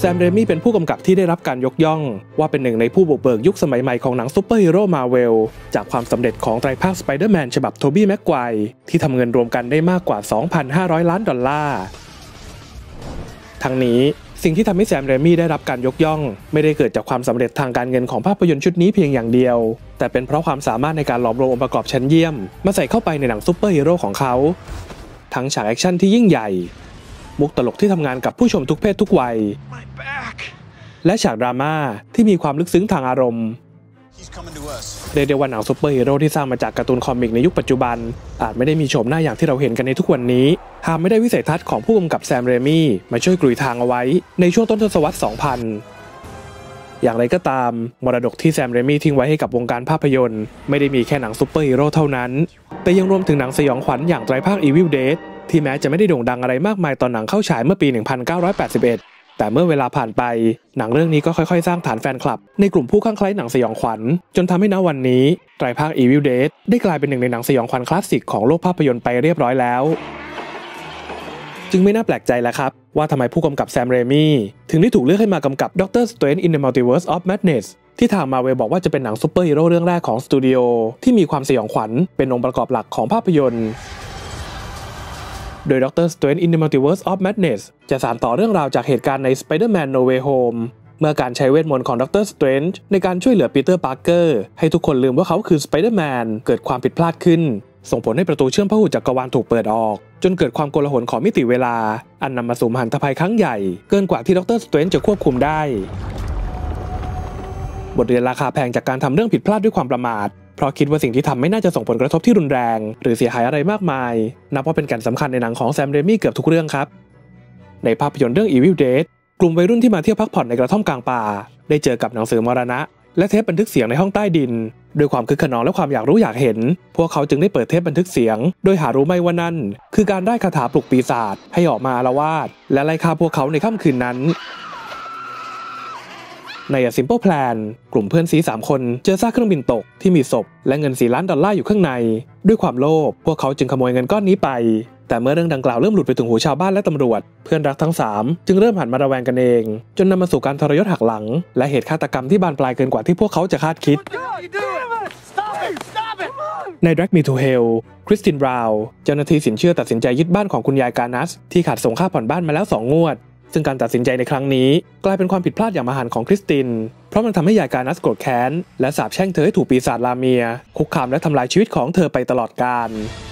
มเรมี่เป็นผู้กำกับที่ได้รับการยกย่องว่าเป็นหนึ่งในผู้บุกเบิกยุคสมัยใหม่ของหนังซูเปอร์ฮีโร่มาเวลจากความสำเร็จของไตรภาคสไปเดอร์แมนฉบับโทบี้แม็กไกวร์ที่ทำเงินรวมกันได้มากกว่า 2,500 ล้านดอลลาร์ทั้งนี้สิ่งที่ทำให้แซมเรมี่ได้รับการยกย่องไม่ได้เกิดจากความสำเร็จทางการเงินของภาพยนตร์ชุดนี้เพียงอย่างเดียวแต่เป็นเพราะความสามารถในการหลอมรวมองค์ประกอบชั้นเยี่ยมมาใส่เข้าไปในหนังซูเปอร์ฮีโร่ของเขาทั้งฉากแอคชั่นที่ยิ่งใหญ่มุกตลกที่ทำงานกับผู้ชมทุกเพศทุกวัยและฉากดราม่าที่มีความลึกซึ้งทางอารมณ์เรียกได้ว่าหนังซูเปอร์ฮีโร่ที่สร้างมาจากการ์ตูนคอมิกในยุคปัจจุบันอาจไม่ได้มีโฉมหน้าอย่างที่เราเห็นกันในทุกวันนี้หากไม่ได้วิสัยทัศน์ของผู้กำกับแซมเรมี่มาช่วยกลุยทางเอาไว้ในช่วงต้นทศวรรษ 2000 อย่างไรก็ตามมรดกที่แซมเรมี่ทิ้งไว้ให้กับวงการภาพยนตร์ไม่ได้มีแค่หนังซูเปอร์ฮีโร่เท่านั้นแต่ยังรวมถึงหนังสยองขวัญอย่างไตรภาค Evil Dead ที่แม้จะไม่ได้โด่งดังอะไรมากมายตอนหนังเข้าฉายเมื่อปี 1981 แต่เมื่อเวลาผ่านไปหนังเรื่องนี้ก็ค่อยๆสร้างฐานแฟนคลับในกลุ่มผู้คลั่งไคล้หนังสยองขวัญจนทำให้ณวันนี้ไตรภาค Evil Dead ได้กลายเป็นหนึ่งในหนังสยองขวัญคลาสสิกของโลกภาพยนตร์ไปเรียบร้อยแล้วจึงไม่น่าแปลกใจแล้วครับว่าทำไมผู้กำกับแซมเรมี่ถึงได้ถูกเลือกให้มากำกับ Doctor Strange in the Multiverse of Madness ที่ทาง Marvel บอกว่าจะเป็นหนังซูเปอร์ฮีโร่เรื่องแรกของสตูดิโอที่มีความสยองขวัญเป็นองค์ประกอบหลักของภาพยนตร์โดย Doctor Strange in the Multiverse of Madness จะสานต่อเรื่องราวจากเหตุการณ์ใน Spider-Man No Way Home เมื่อการใช้เวทมนต์ของ Doctor Strange ในการช่วยเหลือปีเตอร์ปาร์เกอร์ให้ทุกคนลืมว่าเขาคือ Spider-Man เกิดความผิดพลาดขึ้นส่งผลให้ประตูเชื่อมพหุจักรวาลถูกเปิดออกจนเกิดความโกลาหลของมิติเวลาอันนำมาสู่มหันตภัยครั้งใหญ่เกินกว่าที่ด็อกเตอร์สเตรนจ์จะควบคุมได้บทเรียนราคาแพงจากการทำเรื่องผิดพลาดด้วยความประมาทเพราะคิดว่าสิ่งที่ทำไม่น่าจะส่งผลกระทบที่รุนแรงหรือเสียหายอะไรมากมายนับว่าเป็นแก่นสำคัญในหนังของแซมเรมี่เกือบทุกเรื่องครับในภาพยนตร์เรื่อง Evil Dead กลุ่มวัยรุ่นที่มาเที่ยวพักผ่อนในกระท่อมกลางป่าได้เจอกับหนังสือมรณะและเทปบันทึกเสียงในห้องใต้ดินด้วยความคึกขนองและความอยากรู้อยากเห็นพวกเขาจึงได้เปิดเทปบันทึกเสียงโดยหารู้ไม่ว่านั่นคือการได้คาถาปลุกปีศาจให้ออกมาอาละวาดและไล่ฆ่าพวกเขาในค่ำคืนนั้นใน A Simple Plan กลุ่มเพื่อนซี3คนเจอซากเครื่องบินตกที่มีศพและเงิน4 ล้านดอลลาร์อยู่ข้างในด้วยความโลภพวกเขาจึงขโมยเงินก้อนนี้ไปแต่เมื่อเรื่องดังกล่าวเริ่มหลุดไปถึงหูชาวบ้านและตำรวจเพื่อนรักทั้ง3จึงเริ่มหันมาระแวงกันเองจนนำมาสู่การทรยศหักหลังและเหตุฆาตกรรมที่บานปลายเกินกว่าที่พวกเขาจะคาดคิดใน Drag Me to Hell คริสติน บราวน์เจ้าหน้าที่สินเชื่อตัดสินใจยึดบ้านของคุณยายกานัสที่ขาดส่งค่าผ่อนบ้านมาแล้ว2 งวดซึ่งการตัดสินใจในครั้งนี้กลายเป็นความผิดพลาดอย่างมหันต์ของคริสตินเพราะมันทำให้ยายกานัสโกรธแค้นและสาปแช่งเธอให้ถูกปีศาจลาเมียคุกคามและทำลายชีวิตของเธอไปตลอดกาล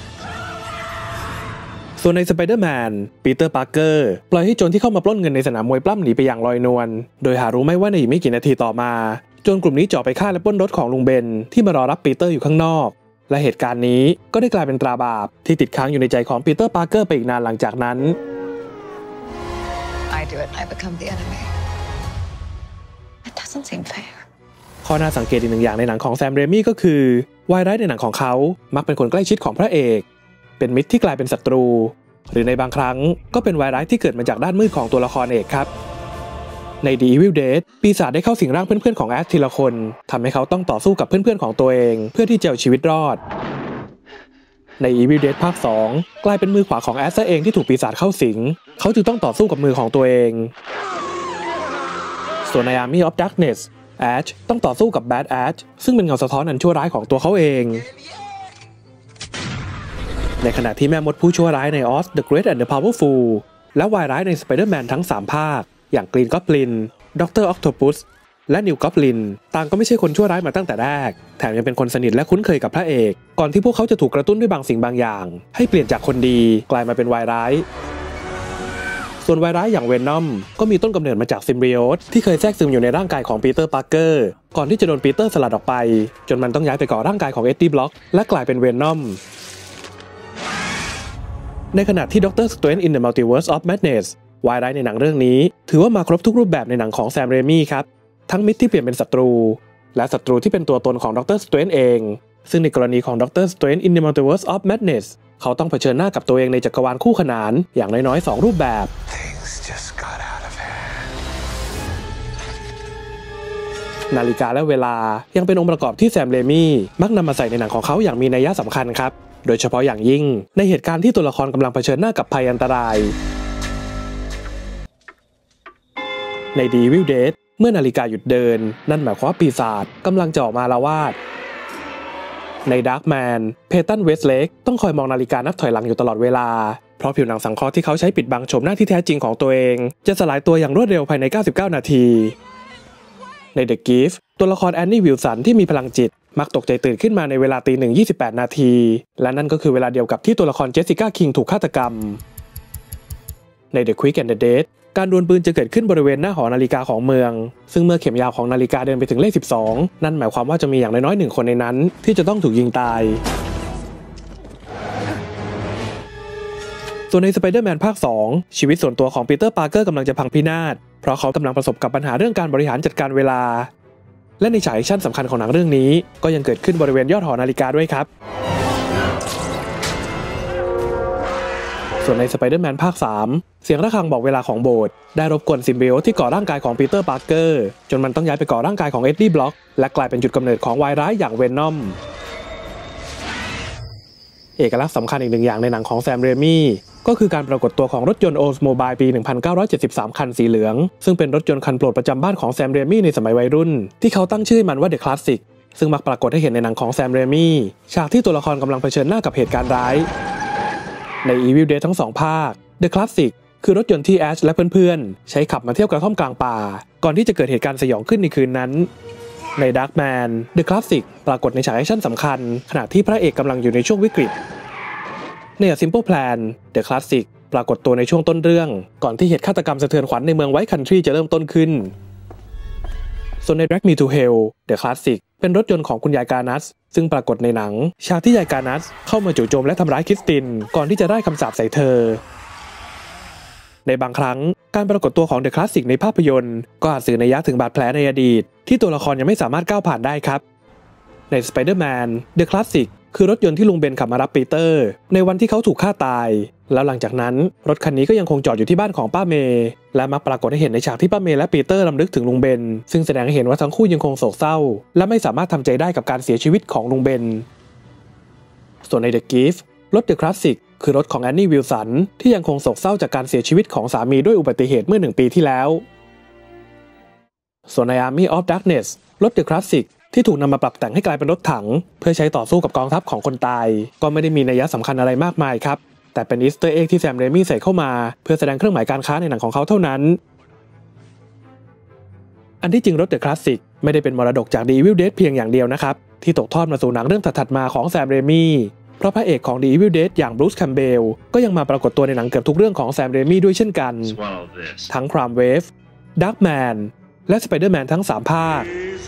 ส่วนใน Spider-Man ปีเตอร์ ปาร์เกอร์ปล่อยให้โจรที่เข้ามาปล้นเงินในสนามมวยปล้ำหนีไปอย่างลอยนวลโดยหารู้ไม่ว่าในอีกไม่กี่นาทีต่อมาโจรกลุ่มนี้จ่อไปฆ่าและปล้นรถของลุงเบนที่มารอรับปีเตอร์อยู่ข้างนอกและเหตุการณ์นี้ก็ได้กลายเป็นตราบาปที่ติดค้างอยู่ในใจของปีเตอร์ ปาร์เกอร์ไปอีกนานหลังจากนั้น I do it I become the enemy It doesn't seem fair ข้อน่าสังเกตอีกหนึ่งอย่างในหนังของแซมเรมี่ก็คือวายร้ายในหนังของเขามักเป็นคนใกล้ชิดของพระเอกเป็นมิตรที่กลายเป็นศัตรูหรือในบางครั้งก็เป็นวายร้ายที่เกิดมาจากด้านมืดของตัวละครเอกครับใน The Evil Dead ปีศาจได้เข้าสิงร่างเพื่อนๆของแอชทีละคนทำให้เขาต้องต่อสู้กับเพื่อนๆของตัวเองเพื่อที่จะเอาชีวิตรอดใน Evil Dead ภาค 2กลายเป็นมือขวาของแอชเองที่ถูกปีศาจเข้าสิงเขาจึงต้องต่อสู้กับมือของตัวเองส่วนใน Army of Darkness แอชต้องต่อสู้กับ Bad Ash ซึ่งเป็นเงาสะท้อนอันชั่วร้ายของตัวเขาเองในขณะที่แม่มดผู้ชั่วร้ายใน Oz the Great and the Powerful และวายร้ายใน Spider-Man ทั้ง3 ภาคอย่าง Green Goblin Dr. Octopus และ New Goblin ต่างก็ไม่ใช่คนชั่วร้ายมาตั้งแต่แรกแถมยังเป็นคนสนิทและคุ้นเคยกับพระเอกก่อนที่พวกเขาจะถูกกระตุ้นด้วยบางสิ่งบางอย่างให้เปลี่ยนจากคนดีกลายมาเป็นวายร้ายส่วนวายร้ายอย่าง Venom ก็มีต้นกำเนิดมาจากซิมไบโอตที่เคยแทรกซึมอยู่ในร่างกายของปีเตอร์ ปาร์เกอร์ก่อนที่จะโดนปีเตอร์สลัดออกไปจนมันต้องย้ายไปเกาะร่างกายของ Eddie Brock และกลายเป็น Venomในขณะที่ Doctor Strange in the Multiverse of Madness วายร้ายในหนังเรื่องนี้ถือว่ามาครบทุกรูปแบบในหนังของแซมเรมี่ครับทั้งมิตรที่เปลี่ยนเป็นศัตรูและศัตรูที่เป็นตัวตนของ Doctor Strange เองซึ่งในกรณีของ Doctor Strange in the Multiverse of Madness เขาต้องเผชิญหน้ากับตัวเองในจักรวาลคู่ขนานอย่างน้อยๆ2 รูปแบบนาฬิกาและเวลายังเป็นองค์ประกอบที่แซมเรมี่มักนำมาใส่ในหนังของเขาอย่างมีนัยสำคัญครับโดยเฉพาะอย่างยิ่งในเหตุการณ์ที่ตัวละครกำลังเผชิญหน้ากับภัยอันตรายใน The Evil Dead เมื่อนาฬิกาหยุดเดินนั่นหมายความว่าปีศาจกำลังจะออกมาอาละวาดใน Darkman เพตัน เวสต์เลกต้องคอยมองนาฬิกานับถอยหลังอยู่ตลอดเวลาเพราะผิวหนังสังเคราะห์ที่เขาใช้ปิดบังโฉมหน้าที่แท้จริงของตัวเองจะสลายตัวอย่างรวดเร็วภายใน99นาทีใน The Gift ตัวละครแอนนี่วิลสันที่มีพลังจิตมักตกใจตื่นขึ้นมาในเวลา 01:28 นาทีและนั่นก็คือเวลาเดียวกับที่ตัวละครเจสสิก้าคิงถูกฆาตกรรมใน The Quick and the Dead การดวลปืนจะเกิดขึ้นบริเวณหน้าหอนาฬิกาของเมืองซึ่งเมื่อเข็มยาวของนาฬิกาเดินไปถึงเลข12นั่นหมายความว่าจะมีอย่างน้อยๆ1คนในนั้นที่จะต้องถูกยิงตายส่วนใน Spider-Man ภาค 2 ชีวิตส่วนตัวของปีเตอร์ ปาร์เกอร์กำลังจะพังพินาศเพราะเขากำลังประสบกับปัญหาเรื่องการบริหารจัดการเวลาและในฉากแอคชั่นสำคัญของหนังเรื่องนี้ก็ยังเกิดขึ้นบริเวณยอดหอนาฬิกาด้วยครับส่วนใน Spider-Man ภาค 3 เสียงระฆังบอกเวลาของโบสถ์ได้รบกวนซิมบิโอตที่ก่อร่างกายของปีเตอร์ ปาร์เกอร์จนมันต้องย้ายไปก่อร่างกายของเอ็ดดี้ บล็อกและกลายเป็นจุดกำเนิดของวายร้ายอย่างเวนอมเอกลักษณ์สำคัญอีกหนึ่งอย่างในหนังของแซม เรมี่ก็คือการปรากฏตัวของรถยนต์โอลด์โมบายปี 1973 คันสีเหลืองซึ่งเป็นรถยนต์คันโปรดประจำบ้านของแซม เรมี่ในสมัยวัยรุ่นที่เขาตั้งชื่อมันว่า The Classic ซึ่งมักปรากฏให้เห็นในหนังของแซม เรมี่ฉากที่ตัวละครกำลังเผชิญหน้ากับเหตุการณ์ร้ายใน Evil Dead ทั้ง2ภาค The Classic คือรถยนต์ที่แอชและเพื่อนๆใช้ขับมาเที่ยวกระท่อมกลางป่าก่อนที่จะเกิดเหตุการณ์สยองขึ้นในคืนนั้นใน Darkman The Classic ปรากฏในฉากแอคชั่นสำคัญขณะที่พระเอกกำลังอยู่ในช่วงวิกฤตใน A Simple Plan The Classic ปรากฏตัวในช่วงต้นเรื่องก่อนที่เหตุฆาตกรรมสะเทือนขวัญในเมืองไวท์คันทรีจะเริ่มต้นขึ้นส่วนใน Drag Me to Hell The Classic เป็นรถยนต์ของคุณยายกานัสซึ่งปรากฏในหนังฉากที่ยายกานัสเข้ามาจู่โจมและทำร้ายคริสตินก่อนที่จะได้คำสาปใส่เธอในบางครั้งการปรากฏตัวของ The Classic ในภาพยนตร์ก็อาจสื่อนัยยะถึงบาดแผลในอดีตที่ตัวละครยังไม่สามารถก้าวผ่านได้ครับใน Spider-Man The Classic คือรถยนต์ที่ลุงเบนขับมารับปีเตอร์ในวันที่เขาถูกฆ่าตายแล้วหลังจากนั้นรถคันนี้ก็ยังคงจอดอยู่ที่บ้านของป้าเมย์และมักปรากฏให้เห็นในฉากที่ป้าเมย์และปีเตอร์รำลึกถึงลุงเบนซึ่งแสดงให้เห็นว่าทั้งคู่ยังคงโศกเศร้าและไม่สามารถทำใจได้กับการเสียชีวิตของลุงเบนส่วนใน The Gift รถ The Classic คือรถของแอนนี่ วิลสันที่ยังคงโศกเศร้าจากการเสียชีวิตของสามีด้วยอุบัติเหตุเมื่อ1 ปีที่แล้วส่วนใน Army of Darkness รถ The Classic ที่ถูกนำมาปรับแต่งให้กลายเป็นรถถังเพื่อใช้ต่อสู้กับกองทัพของคนตายก็ไม่ได้มีนัยสำคัญอะไรมากมายครับแต่เป็นอีสเตอร์เอ็กที่แซม เรมี่ใส่เข้ามาเพื่อแสดงเครื่องหมายการค้าในหนังของเขาเท่านั้นอันที่จริงรถ The Classic ไม่ได้เป็นมรดกจาก The Evil Dead เพียงอย่างเดียวนะครับที่ตกทอดมาสู่หนังเรื่องถัดๆมาของแซม เรมี่เพราะพระเอกของ The Evil Dead อย่างบรูซ แคมเบลก็ยังมาปรากฏตัวในหนังเกือบทุกเรื่องของแซม เรมี่ด้วยเช่นกันทั้ง Crime Wave Darkman และ Spider-Man ทั้ง3ภาค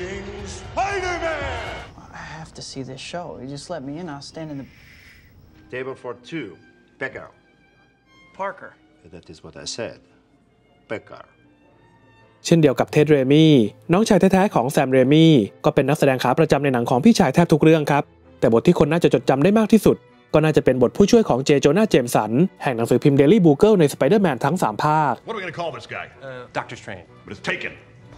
To see this show. You just let me in, I'll stand in the table for two. Becker. Parker. That is what I said. Becker. เช่นเดียวกับเท็ด เรมี่น้องชายแท้ๆของแซม เรมี่ก็เป็นนักแสดงขาประจำในหนังของพี่ชายแทบทุกเรื่องครับแต่บทที่คนน่าจะจดจำได้มากที่สุดก็น่าจะเป็นบทผู้ช่วยของเจโจนา เจมสันแห่งหนังสือพิมพ์ Daily Bugle ใน Spider-Man ทั้ง3ภาค What are we going to call this guy? Doctor Strange. But it's taken.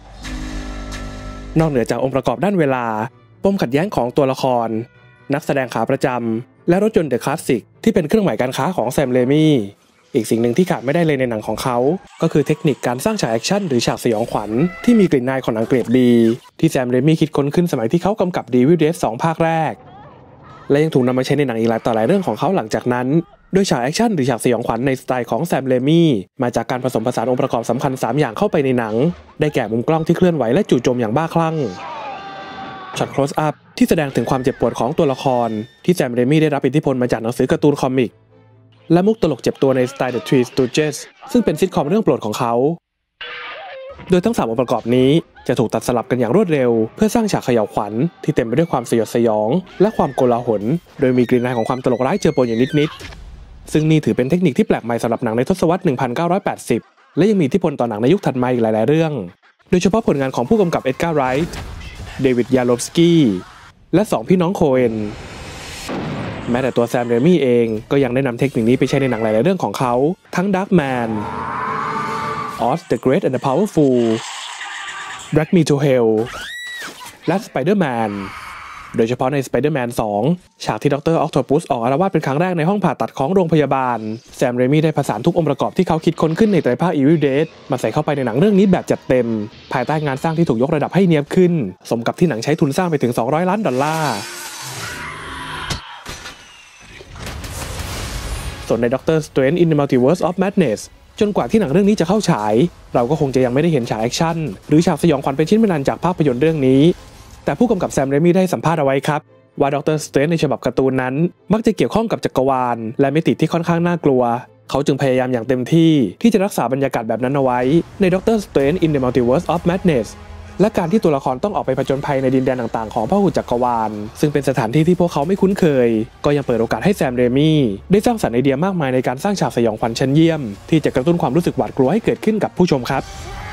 นอกเหนือจากองค์ประกอบด้านเวลาปมขัดแย้งของตัวละครนักแสดงขาประจำและรถยนต์ The Classic ที่เป็นเครื่องหมายการค้าของแซม เรมี่อีกสิ่งหนึ่งที่ขาดไม่ได้เลยในหนังของเขาก็คือเทคนิคการสร้างฉากแอคชั่นหรือฉากสยองขวัญที่มีกลิ่นอายของหนังเกรด B ที่แซม เรมี่คิดค้นขึ้นสมัยที่เขากำกับ The Evil Dead 2 ภาคแรกและยังถูกนำมาใช้ในหนังอีกหลายต่อหลายเรื่องของเขาหลังจากนั้นโดยฉากแอคชั่นหรือฉากสยองขวัญในสไตล์ของแซม เรมี่มาจากการผสมผสานองค์ประกอบสำคัญ3อย่างเข้าไปในหนังได้แก่มุมกล้องที่เคลื่อนไหวและจู่โจมอย่างบ้าคลั่งช็อต close up ที่แสดงถึงความเจ็บปวดของตัวละครที่แซม เรมี่ได้รับอิทธิพลมาจากหนังสือการ์ตูนคอมิกและมุกตลกเจ็บตัวในสไตล์ The Three Stooges ซึ่งเป็นซิทคอมเรื่องโปรดของเขาโดยทั้ง3องค์ประกอบนี้จะถูกตัดสลับกันอย่างรวดเร็วเพื่อสร้างฉากเขย่าวขวัญที่เต็มไปด้วยความสยดสยองและความโกลาหลโดยมีกลิ่นอายของความตลกร้ายเจือปนอยู่นิดๆซึ่งนี่ถือเป็นเทคนิคที่แปลกใหม่สำหรับหนังในทศวรรษ 1980 และยังมีอิทธิพลต่อหนังในยุคถัดมาอีกหลายๆเรื่องโดยเฉพาะผลงานของผู้กำกับเอ็ดการ์ไรท์เดวิด ยาโลฟสกี้และ2พี่น้องโคเอนแม้แต่ตัวแซม เรมี่เองก็ยังได้นำเทคนิคนี้ไปใช้ในหนังหลายๆเรื่องของเขาทั้ง Darkman Oz the Great and the Powerful Drag Me to Hell และ Spider-Man โดยเฉพาะใน Spider-Man 2 ฉากที่ดร. ออกโตปัสออกอาละวาดเป็นครั้งแรกในห้องผ่าตัดของโรงพยาบาลแซม เรมี่ได้ผสานทุกองค์ประกอบที่เขาคิดค้นขึ้นในไตรภาค Evil Dead มาใส่เข้าไปในหนังเรื่องนี้แบบจัดเต็มภายใต้งานสร้างที่ถูกยกระดับให้เนียบขึ้นสมกับที่หนังใช้ทุนสร้างไปถึง$200 ล้านส่วนใน Doctor Strange in the Multiverse of Madness จนกว่าที่หนังเรื่องนี้จะเข้าฉายเราก็คงจะยังไม่ได้เห็นฉากแอคชั่นหรือฉากสยองขวัญเป็นชิ้นเป็นอันจากภาพยนตร์เรื่องนี้แต่ผู้กำกับแซม เรมี่ได้สัมภาษณ์เอาไว้ครับว่าด็อกเตอร์สเตรนจ์ในฉบับการ์ตูนนั้นมักจะเกี่ยวข้องกับจักรวาลและมิติที่ค่อนข้างน่ากลัวเขาจึงพยายามอย่างเต็มที่จะรักษาบรรยากาศแบบนั้นเอาไว้ใน Doctor Strange in the Multiverse of Madness และการที่ตัวละครต้องออกไปผจญภัยในดินแดนต่างๆของพหุจักรวาลซึ่งเป็นสถานที่ที่พวกเขาไม่คุ้นเคยก็ยังเปิดโอกาสให้แซม เรมี่ได้สร้างสรรค์ไอเดียมากมายในการสร้างฉากสยองขวัญชั้นเยี่ยมที่จะกระตุ้นความรู้สึกหวาดกลัวให้เกิดขึ้นกับผู้ชมครับ